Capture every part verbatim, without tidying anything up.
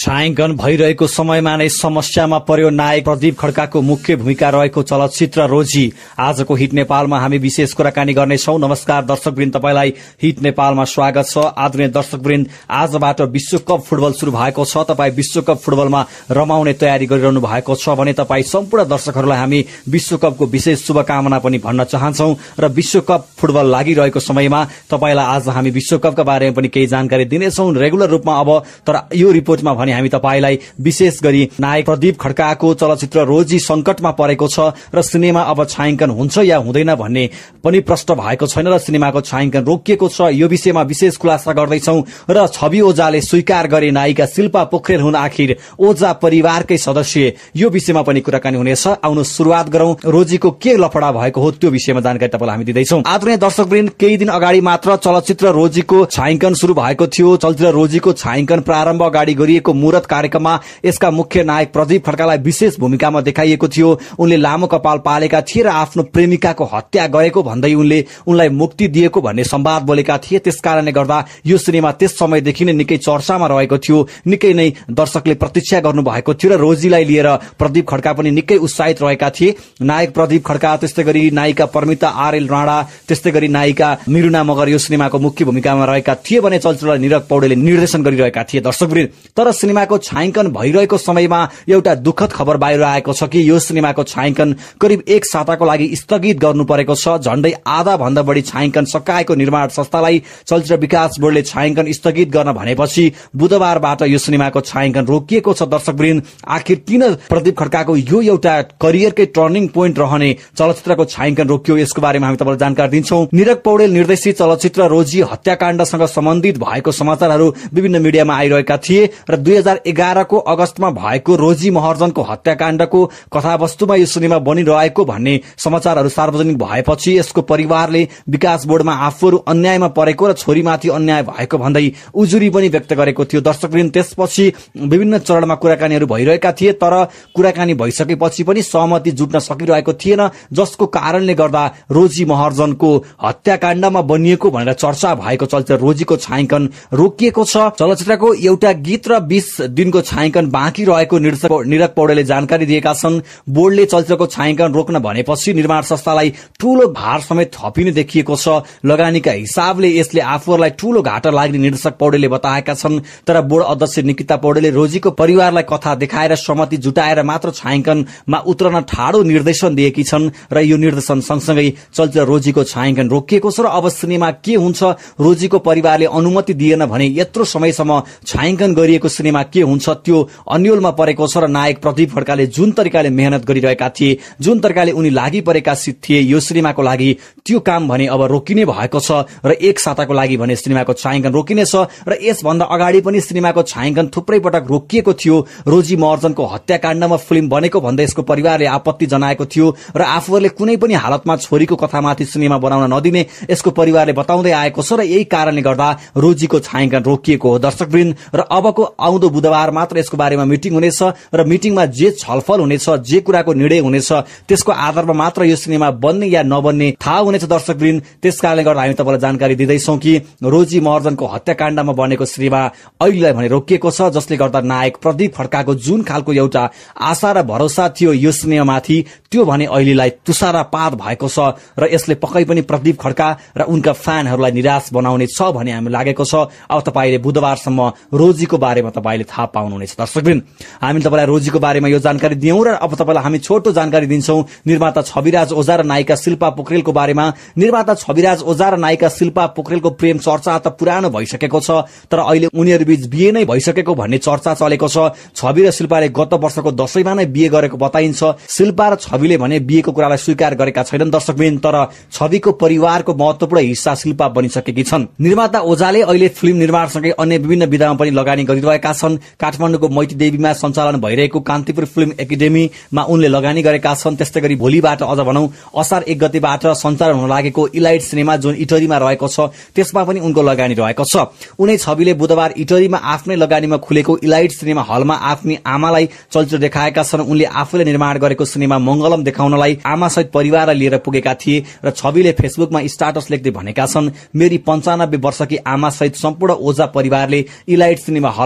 छायांकन भइरहेको समयमा नै समस्यामा पर्यो नायक प्रदीप खड्काको मुख्य भूमिका रहेको चलचित्र रोजी। आजको हिट नेपालमा हामी विशेष कुराकानी गर्नेछौं। नमस्कार दर्शकवृन्द, तपाईलाई हिट नेपालमा स्वागत छ। आदरणीय दर्शकवृन्द, आजबाट विश्वकप फुटबल शुरू भएको छ। तपाई विश्वकप फुटबलमा रमाउने तयारी गरिरहनु भएको छ भने तपाई सम्पूर्ण दर्शकहरूलाई हामी विश्वकपको विशेष शुभकामना पनि भन्न चाहन्छौं र विश्वकप फुटबल लागिरहेको समयमा तपाईलाई आज हामी विश्वकपका बारेमा पनि केही जानकारी दिनेछौं रेगुलर रूपमा। अब तर यो रिपोर्टमा भने हामी तपाईलाई विशेष गरी नायक प्रदीप खड्काको चलचित्र रोजी संकटमा परेको छ र सिनेमा अब छायांकन हुन्छ या हुँदैन भन्ने पनि प्रश्न भएको छैन र सिनेमाको छायांकन रोकिएको छ। यो विषयमा विशेष खुलासा गर्दैछौं र छवि ओझाले स्वीकार गरे नायिका शिल्पा पोखरेल हुन आखिर ओझा परिवारकै सदस्य, यो विषयमा पनि कुराकानी हुनेछ। आउनु सुरुवात गरौं। रोजीको के लफडा भएको हो त्यो विषयमा जानकारी तपाईलाई हामी दिँदैछौं। आदरणीय दर्शकवृन्द, केही दिन अगाडि मात्र चलचित्र रोजीको छायांकन शुरू भएको थियो। चलचित्र रोजीको छायांकन प्रारम्भ अगाडि गरिएको मुहूर्त कार्यक्रममा यसका मुख्य नायक प्रदीप खड्कालाई विशेष भूमिकामा देखाइएको थियो। उनले लामो कपाल पालेका थिए र आफ्नो प्रेमिकाको हत्या गरेको भन्दै उनले उनलाई मुक्ति दिएको भन्ने संवाद बोलेका थिए। त्यसकारणले गर्दा यो सिनेमा त्यस समयदेखि नै निकै चर्चामा रहेको थियो। निकै नै दर्शकले प्रतीक्षा गर्नु भएको थियो र रोजीलाई लिएर प्रदीप खड्का पनि निकै उत्साहित रहेका थिए। नायक प्रदीप खड्का, त्यस्तै गरी नायिका परमिता आरएल राणा, त्यस्तै गरी नायिका मिरुना मगर यो सिनेमाको मुख्य भूमिकामा रहेका थिए भने चलचित्रलाई निरक पौडेलले निर्देशन गरिरहेका थिए। दर्शकवृन्द, तर सिनेमाको छायांकन भइरहेको समयमा एउटा दुःखद खबर बाहिर आएको छ कि यो सिनेमाको छायांकन करिब एक साताको लागि स्थगित गर्नु परेको छ। झण्डै आधा भन्दा बढी छायांकन सकाएको निर्माण संस्थालाई चलचित्र विकास बोर्डले छायांकन स्थगित गर्न भनेपछि बुधबारबाट यो सिनेमाको छायांकन रोकिएको छ। दर्शकवृन्द, आखिर किन प्रदीप खड्काको यो एउटा करियरकै टर्निङ पोइन्ट रहने चलचित्रको छायांकन रोकियो, यसको बारेमा हामी तपाईलाई जानकारी दिन्छौं। निरक पौडेल निर्देशित चलचित्र रोजी हत्याकाण्डसँग सम्बन्धित भएको समाचारहरू विभिन्न मिडियामा आइरहेका थिए र दुई हजार एघारको अगस्तमा भएको रोजी महर्जनको हत्याकाण्डको कथावस्तुमा यो सिनेमा बनिरहेको भन्ने समाचारहरू सार्वजनिक भएपछि यसको परिवारले विकास बोर्डमा आफूहरू अन्यायमा परेको र छोरीमाथि अन्याय भएको भन्दै उजुरी पनि व्यक्त गरेको थियो। दर्शकवृन्द, त्यसपछि विभिन्न चरणमा कुराकानीहरू भइरहेका थिए तर कुराकानी भइसकेपछि पनि सहमति जुट्न सकिरहेको थिएन, जसको कारणले गर्दा रोजी महर्जनको हत्याकाण्डमा बनिएको भनेर चर्चा भएको चलचित्र रोजीको छायांकन रोकिएको छ। चलचित्रको एउटा गीत र बीस दिनको छायांकन बाँकी रहेको निर्देशक निरक पौडेलले जानकारी दिएका छन्। बोर्डले चलचित्रको छायांकन रोक्न भनेपछि निर्माण संस्थालाई ठूलो भार समेत थपिने देखिएको छ। लगानीका हिसाबले यसले आफूहरूलाई ठूलो घाटा लाग्ने निर्देशक पौडेलले बताएका छन्। तर बोर्ड अध्यक्ष निकिता पौडेलले रोजीको परिवारलाई कथा देखाएर सहमति जुटाएर मात्र छायांकनमा उत्रन ठाडो निर्देशन दिएकी छन् र यो निर्देशन सँगसँगै चलचित्र रोजीको छायांकन रोकिएको छ। र अब सिनेमा के हुन्छ, रोजीको परिवारले अनुमति दिएन भने यत्रो समयसम्म छायांकन गरिएको सिनेमा के हुन्छ त्यो अन्यलमा परेको छ। र नायक प्रदीप खड्काले जुन तरिकाले मेहनत गरिरहेका थिए, जुन तरिकाले उनी लागि परेका थिए यो सिनेमाको लागि, त्यो काम भने अब रोकिने भएको छ र एक साताको लागि भने सिनेमाको छायांकन रोकिनेछ। र यसभन्दा अगाडि पनि सिनेमाको छायांकन थुप्रै पटक रोकिएको थियो। रोजी महर्जनको हत्याकाण्डमा फिल्म बनेको भन्दै यसको परिवारले आपत्ति जनाएको थियो र आफूहरूले कुनै पनि हालतमा छोरीको कथामाथि सिनेमा बनाउन नदिने यसको परिवारले बताउँदै आएको छ र यही कारणले गर्दा रोजीको छायांकन रोकिएको हो। दर्शकवृन्द, र अबको आउँदो बुधबार मात्र यसको बारेमा मिटिङ हुनेछ र मिटिङमा जे छलफल हुनेछ, जे कुराको निर्णय हुनेछ त्यसको आधारमा मात्र यो सिनेमा बन्ने या नबन्ने थाहा हुनेछ। दर्शकवृन्द, त्यसकारणले गर्दा हामी तपाईलाई जानकारी दिँदैछौं कि रोजी महर्जनको हत्याकाण्डमा बनेको सिनेमा अहिलेलाई भने रोकिएको छ, जसले गर्दा नायक प्रदीप खड्काको जुन खालको एउटा आशा र भरोसा थियो यो सिनेमामाथि, त्यो भने अहिलेलाई तुषारपात भएको छ र यसले पक्कै पनि प्रदीप खड्का र उनका फ्यानहरूलाई निराश बनाउने छ भन्ने हामी लागेको छ। अब तपाईले बुधबारसम्म रोजीको बारेमा तपाईले थाहा पाउनुहुनेछ। दर्शकवृन्द, हामी तपाईलाई रोजीको बारेमा यो जानकारी दियौं र अब तपाईलाई हामी छोटो जानकारी दिन्छौं निर्माता छविराज ओझा र नायिका शिल्पा पोखरेलको बारेमा। निर्माता छविराज ओझा र नायिका शिल्पा पोखरेलको प्रेम चर्चा त पुरानो भइसकेको छ, तर अहिले उनीहरूबीच बिहे नै भइसकेको भन्ने चर्चा चलेको छ। छवि र शिल्पाले गत वर्षको दशैंमा नै बिहे गरेको बताइन्छ। शिल्पा र छविले भने बिहेको कुरालाई स्वीकार गरेका छैनन्। दर्शकवृन्द, तर छविको परिवारको महत्वपूर्ण हिस्सा शिल्पा बनिसकेकी छन्। निर्माता ओझाले अहिले फिल्म निर्माणसँगै अन्य विभिन्न विधामा पनि लगानी गरिरहेका छन्। काठमाडौँको मैती देवीमा सञ्चालन भइरहेको कान्तिपुर फिल्म एकाडेमीमा उनले लगानी गरेका छन्। त्यस्तै गरी भोलिबाट अझ भनौं असार एक गतेबाट सञ्चालन हुन लागेको इलाइट सिनेमा जुन इटरीमा रहेको छ त्यसमा पनि उनको लगानी रहेको छ। उनै छविले बुधबार इटरीमा आफ्नै लगानीमा खुलेको इलाइट सिनेमा हलमा आफ्नी आमालाई चलचित्र देखाएका छन्। उनले आफूले निर्माण गरेको सिनेमा मंगलम देखाउनलाई आमासहित परिवारलाई लिएर पुगेका थिए र छविले फेसबुकमा स्टाटस लेख्दै भनेका छन्, मेरी पञ्चानब्बे वर्षकी आमा सहित सम्पूर्ण ओझा परिवारले इलाइट सिनेमा हलमा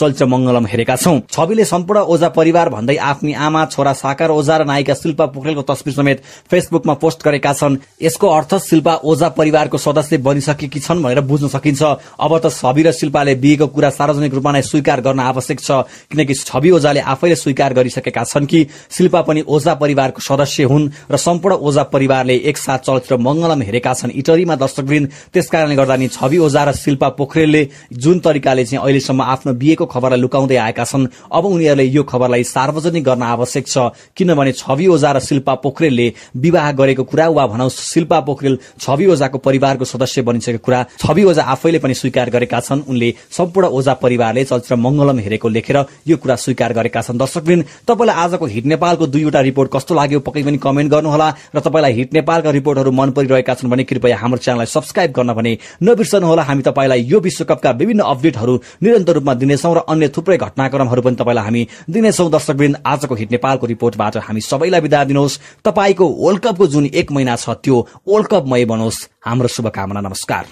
चलचित्र मंगलम हेरेका छौं। छविले सम्पूर्ण ओझा परिवार भन्दै आफ्नी आमा, छोरा साकार ओझा र नायिका शिल्पा पोखरेलको तस्बिर समेत फेसबुकमा पोस्ट गरेका छन्। यसको अर्थ शिल्पा ओझा परिवारको सदस्य बनिसकेकी छन् भनेर बुझ्न सकिन्छ। अब त छवि र शिल्पाले बिहेको कुरा सार्वजनिक रूपमा नै स्वीकार गर्न आवश्यक छ, किनकि छवि ओझाले आफैले स्वीकार गरिसकेका छन् कि शिल्पा पनि ओझा परिवारको सदस्य हुन् र सम्पूर्ण ओझा परिवारले एकसाथ चलचित्र मंगलम हेरेका छन् इटरीमा दर्शकवृन्द। त्यसकारणले गर्दा नि छवि ओझा र शिल्पा पोखरेलले जुन तरिकाले चाहिँ अहिलेसम्म आफ्नो बिहेको खबरलाई लुकाउँदै आएका छन्, अब उनीहरूले यो खबरलाई सार्वजनिक गर्न आवश्यक छ, किनभने छवि ओझा र शिल्पा पोखरेलले विवाह गरेको कुरा वा भनौं शिल्पा पोखरेल छवि ओझाको परिवारको सदस्य बनिसकेको कुरा छवि ओझा आफैले पनि स्वीकार गरेका छन्। उनले सम्पूर्ण ओझा परिवारले चलचित्र मंगलम हेरेको लेखेर यो कुरा स्वीकार गरेका छन्। दर्शकवृन्द, तपाईलाई आजको हिट नेपालको दुईवटा रिपोर्ट कस्तो लाग्यो पक्कै पनि कमेन्ट गर्नुहोला र तपाईलाई हिट नेपालका रिपोर्टहरू मन परिरहेका छन् भने कृपया हाम्रो च्यानललाई सब्स्क्राइब गर्न भने नबिर्सनुहोला। हामी तपाईलाई यो विश्वकपका विभिन्न अपडेटहरू निरन्तर रूपमा दिनेछौं र अन्य थुप्रै घटनाक्रमहरू पनि तपाईलाई हामी दिनेछौं। दर्शकवृन्द, आजको हिट नेपालको रिपोर्टबाट हामी सबैलाई बिदा दिनुहोस्। तपाईको वर्ल्ड कपको जुन एक महिना छ त्यो वर्ल्ड कपमय बनोस्, हाम्रो शुभकामना। नमस्कार।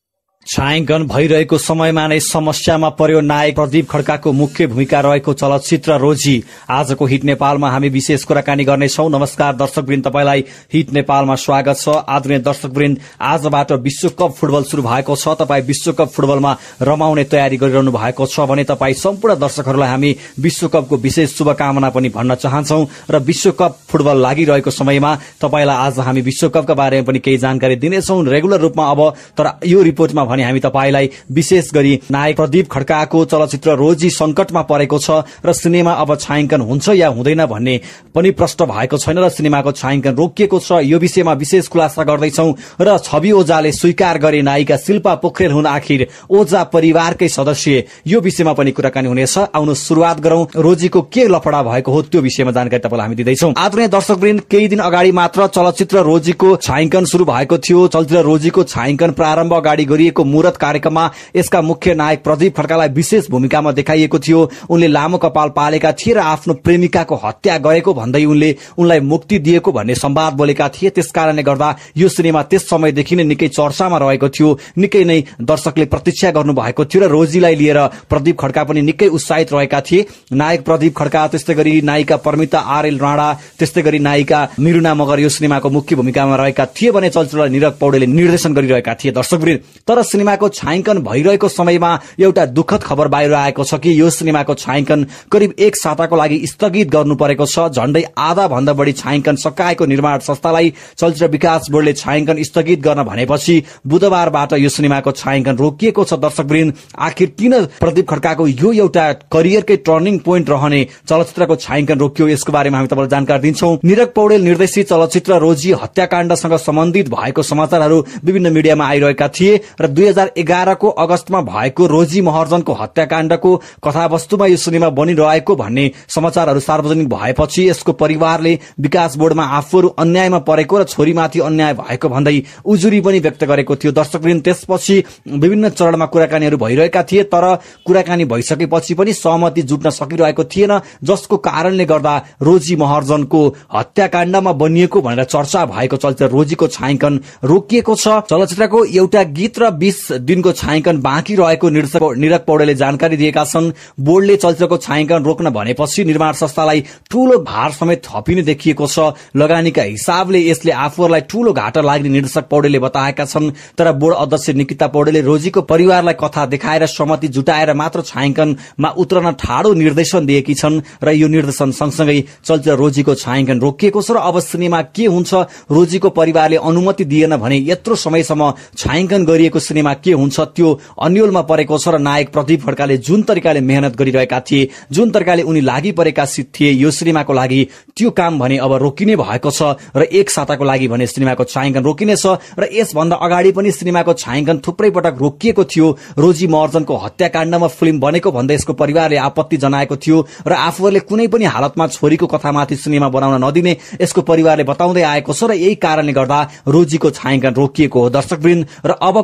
छायांकन भइरहेको समयमा नै समस्यामा पर्यो नायक प्रदीप खड्काको मुख्य भूमिका रहेको चलचित्र रोजी। आजको हिट नेपालमा हामी विशेष कुराकानी गर्नेछौं। नमस्कार दर्शकवृन्द, तपाईलाई हिट नेपालमा स्वागत छ। आदरणीय दर्शकवृन्द, आजबाट विश्वकप फुटबल शुरू भएको छ। तपाई विश्वकप फुटबलमा रमाउने तयारी गरिरहनु भएको छ भने तपाई सम्पूर्ण दर्शकहरूलाई हामी विश्वकपको विशेष शुभकामना पनि भन्न चाहन्छौं र विश्वकप फुटबल लागिरहेको समयमा तपाईलाई आज हामी विश्वकपका बारेमा पनि केही जानकारी दिनेछौं रेगुलर रूपमा। अब तर यो रिपोर्टमा भने हामी तपाईलाई विशेष गरी नायक प्रदीप खड्काको चलचित्र रोजी संकटमा परेको छ र सिनेमा अब छायांकन हुन्छ या हुँदैन भन्ने पनि प्रश्न भएको छैन र सिनेमाको छायांकन रोकिएको छ। यो विषयमा विशेष खुलासा गर्दैछौं र छवि ओझाले स्वीकार गरे नायिका शिल्पा पोखरेल हुन् आखिर ओझा परिवारकै सदस्य, यो विषयमा पनि कुराकानी हुनेछ। आउनु सुरुवात गरौं। रोजीको के लफडा भएको हो त्यो विषयमा जानकारी तपाईलाई हामी दिँदैछौं। आदरणीय दर्शकवृन्द, केही दिन अगाडि मात्र चलचित्र रोजीको छायांकन शुरू भएको थियो। चलचित्र रोजीको छायांकन प्रारम्भ अगाडि गरिएको मुहूर्त कार्यक्रममा यसका मुख्य नायक प्रदीप खड्कालाई विशेष भूमिकामा देखाइएको थियो। उनले लामो कपाल पालेका थिए र आफ्नो प्रेमिकाको हत्या गरेको भन्दै उनले उनलाई मुक्ति दिएको भन्ने संवाद बोलेका थिए। त्यसकारणले गर्दा यो सिनेमा त्यस समयदेखि नै निकै चर्चामा रहेको थियो, निकै नै दर्शकले प्रतीक्षा गर्नु भएको थियो र रोजीलाई लिएर प्रदीप खड्का पनि निकै उत्साहित रहेका थिए। नायक प्रदीप खड्का, त्यस्तै गरी नायिका परमिता आरएल राणा, त्यस्तै गरी नायिका मिरुना मगर यो सिनेमाको मुख्य भूमिकामा रहेका थिए भने चलचित्रलाई निरक पौडेलले निर्देशन गरिरहेका थिए। दर्शकवृन्द, तर सिनेमाको छायांकन भइरहेको समयमा एउटा दुःखद खबर बाहिर आएको छ कि यो सिनेमाको छायांकन करिब एक साताको लागि स्थगित गर्नु परेको छ। झण्डै आधा भन्दा बढी छायांकन सकाएको निर्माण संस्थालाई चलचित्र विकास बोर्डले छायांकन स्थगित गर्न भनेपछि बुधबारबाट यो सिनेमाको छायांकन रोकिएको छ। दर्शकवृन्द, आखिर किन प्रदीप खड्काको यो एउटा करियरकै टर्निङ पोइन्ट रहने चलचित्रको छायांकन रोकियो, यसको बारेमा हामी तपाईलाई जानकारी दिन्छौं। निरक पौडेल निर्देशित चलचित्र रोजी हत्याकाण्डसँग सम्बन्धित भएको समाचारहरू विभिन्न मिडियामा आइरहेका थिए र दुई हजार एघारको अगस्तमा भएको रोजी महर्जनको हत्याकाण्डको कथावस्तुमा यो सिनेमा बनिरहेको भन्ने समाचारहरू सार्वजनिक भएपछि यसको परिवारले विकास बोर्डमा आफूहरू अन्यायमा परेको र छोरीमाथि अन्याय भएको भन्दै उजुरी पनि व्यक्त गरेको थियो। दर्शकवृन्द, त्यसपछि विभिन्न चरणमा कुराकानीहरू भइरहेका थिए, तर कुराकानी भइसकेपछि पनि सहमति जुट्न सकिरहेको थिएन, जसको कारणले गर्दा रोजी महर्जनको हत्याकाण्डमा बनिएको भनेर चर्चा भएको चलचित्र रोजीको छायांकन रोकिएको छ। चलचित्रको एउटा गीत र बीस दिनको छायांकन बाँकी रहेको निर्देशक निरक पौडेलले जानकारी दिएका छन्। बोर्डले चलचित्रको छायांकन रोक्न भनेपछि निर्माण संस्थालाई ठूलो भार समेत थपिने देखिएको छ। लगानीका हिसाबले यसले आफूहरूलाई ठूलो घाटा लाग्ने निर्देशक पौडेलले बताएका छन्। तर बोर्ड अध्यक्ष निकिता पौडेलले रोजीको परिवारलाई कथा देखाएर सहमति जुटाएर मात्र छायांकनमा उत्रन ठाडो निर्देशन दिएकी छन् र यो निर्देशन सँगसँगै चलचित्र रोजीको छायांकन रोकिएको छ। र अब सिनेमा के हुन्छ, रोजीको परिवारले अनुमति दिएन भने यत्रो समयसम्म छायांकन गरिएको सिनेमा के हुन्छ त्यो अन्योलमा परेको छ। र नायक प्रदीप खड्काले जुन तरिकाले मेहनत गरिरहेका थिए, जुन तरिकाले उनी लागि परेका थिए यो सिनेमाको लागि, त्यो काम भने अब रोकिने भएको छ र एक साताको लागि भने सिनेमाको छायांकन रोकिनेछ। र यसभन्दा अगाडि पनि सिनेमाको छायांकन थुप्रै पटक रोकिएको थियो। रोजी महर्जनको हत्याकाण्डमा फिल्म बनेको भन्दै यसको परिवारले आपत्ति जनाएको थियो र आफूहरूले कुनै पनि हालतमा छोरीको कथामाथि सिनेमा बनाउन नदिने यसको परिवारले बताउँदै आएको छ र यही कारणले गर्दा रोजीको छायांकन रोकिएको हो। दर्शकवृन्द, र अबको आउनु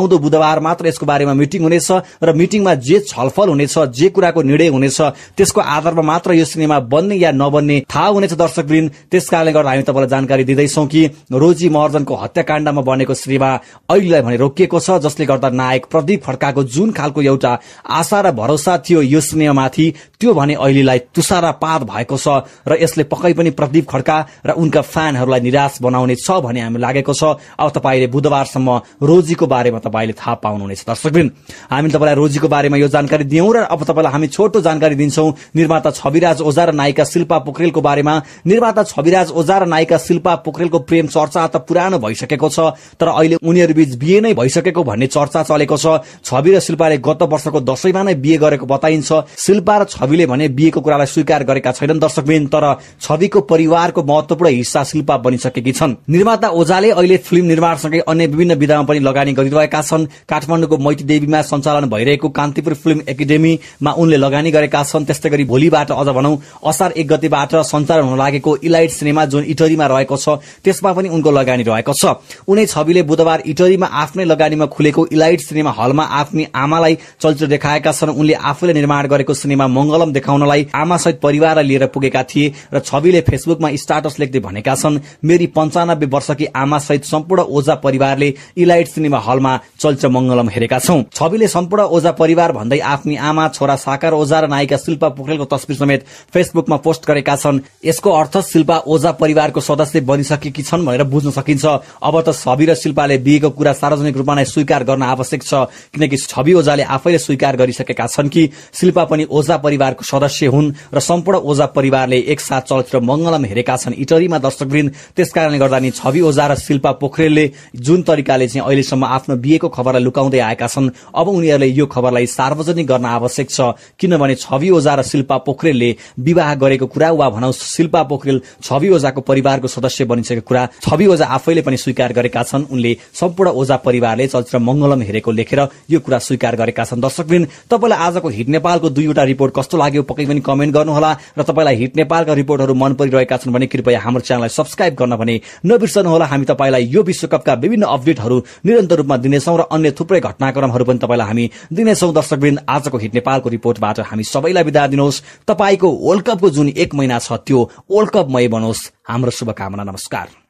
आउँदो बुधबार मात्र यसको बारेमा मिटिङ हुनेछ र मिटिङमा जे छलफल हुनेछ, जे कुराको निर्णय हुनेछ त्यसको आधारमा मात्र यो सिनेमा बन्ने या नबन्ने थाहा हुनेछ दर्शकवृन्द। त्यसकारणले गर्दा हामी तपाईलाई जानकारी दिँदैछौँ कि रोजी महर्जनको हत्याकाण्डमा बनेको सिनेमा अहिलेलाई भने रोकिएको छ, जसले गर्दा नायक प्रदीप खड्काको जुन खालको एउटा आशा र भरोसा थियो यो सिनेमामाथि त्यो भने अहिलेलाई तुषारापात भएको छ र यसले पक्कै पनि प्रदीप खड्का र उनका फ्यानहरूलाई निराश बनाउने छ भन्ने हामी लागेको छ। अब तपाईले बुधबारसम्म रोजीको बारेमा तपाईले थाहा पाउनुहुनेछ दर्शकवृन्द। हामी तपाईलाई रोजीको बारेमा यो जानकारी दियौं र अब तपाईलाई हामी छोटो जानकारी दिन्छौं निर्माता छविराज ओझा र नायिका शिल्पा पोखरेलको बारेमा। निर्माता छविराज ओझा र नायिका शिल्पा पोखरेलको प्रेम चर्चा त पुरानो भइसकेको छ, तर अहिले उनीहरू बीच बिहे नै भइसकेको भन्ने चर्चा चलेको छ। छवि र शिल्पाले गत वर्षको दशैंमा नै बिहे गरेको बताइन्छ। शिल्पा र छविले भने बिहेको कुरालाई स्वीकार गरेका छैनन् दर्शकवृन्द, तर छविको परिवारको महत्वपूर्ण हिस्सा शिल्पा बनिसकेकी छन्। निर्माता ओझाले अहिले फिल्म निर्माणसँगै अन्य विभिन्न विधामा पनि लगानी गरिरहेका छन्। काठमाडौँको मैतीदेवीमा सञ्चालन भइरहेको कान्तिपुर फिल्म एकाडेमीमा उनले लगानी गरेका छन्। त्यस्तै गरी भोलिबाट अझ भनौं असार एक गतेबाट सञ्चालन हुन लागेको इलाइट सिनेमा जुन इटरीमा रहेको छ त्यसमा पनि उनको लगानी रहेको छ। उनै छविले बुधबार इटरीमा आफ्नै लगानीमा खुलेको इलाइट सिनेमा हलमा आफ्नी आमालाई चलचित्र देखाएका छन्। उनले आफूले निर्माण गरेको सिनेमा मंगलम देखाउनलाई आमासहित परिवारलाई लिएर पुगेका थिए र छविले फेसबुकमा स्टाटस लेख्दै भनेका छन्, मेरी पञ्चानब्बे वर्षकी आमासहित सम्पूर्ण ओझा परिवारले इलाइट सिनेमा हलमा चलचित्र मंगलम हेरेका छौं। छविले सम्पूर्ण ओझा परिवार भन्दै आफ्नी आमा, छोरा साकार ओझा र नायिका शिल्पा पोखरेलको तस्बिर समेत फेसबुकमा पोस्ट गरेका छन्। यसको अर्थ शिल्पा ओझा परिवारको सदस्य बनिसकेकी छन् भनेर बुझ्न सकिन्छ। अब त छवि र शिल्पाले बिहेको कुरा सार्वजनिक रूपमा नै स्वीकार गर्न आवश्यक छ, किनकि छवि ओझाले आफैले स्वीकार गरिसकेका छन् कि शिल्पा पनि ओझा परिवारको सदस्य हुन् र सम्पूर्ण ओझा परिवारले एकसाथ चलचित्र मंगलम हेरेका छन् इटरीमा दर्शकवृन्द। त्यसकारणले गर्दा नि छवि ओझा र शिल्पा पोखरेलले जुन तरिकाले चाहिँ अहिलेसम्म आफ्नो बिहेको खबरलाई लुकाउँदै आएका छन् अब उनीहरूले यो खबरलाई सार्वजनिक गर्न आवश्यक छ, किनभने छवि ओझा र शिल्पा पोखरेलले विवाह गरेको कुरा वा भनौं शिल्पा पोखरेल छवि ओझाको परिवारको सदस्य बनिसकेको कुरा छवि ओझा आफैले पनि स्वीकार गरेका छन्। उनले सम्पूर्ण ओझा परिवारले चलचित्र मंगलम हेरेको लेखेर यो कुरा स्वीकार गरेका छन्। दर्शकवृन्द, तपाईलाई आजको हिट नेपालको दुईवटा रिपोर्ट कस्तो लाग्यो पक्कै पनि कमेन्ट गर्नुहोला र तपाईलाई हिट नेपालका रिपोर्टहरू मन परिरहेका छन् भने कृपया हाम्रो च्यानललाई सब्स्क्राइब गर्न भने नबिर्सनुहोला। हामी तपाईलाई यो विश्वकपका विभिन्न अपडेटहरू निरन्तर रूपमा दिनेछौं र अन्य थुप्रै घटनाक्रमहरू पनि तपाईलाई हामी दिनेछौं। दर्शकवृन्द, आजको हिट नेपालको रिपोर्टबाट हामी सबैलाई बिदा दिनुहोस्। तपाईको वर्ल्ड कपको जुन एक महिना छ त्यो वर्ल्ड कपमय बनोस्, हाम्रो शुभकामना। नमस्कार।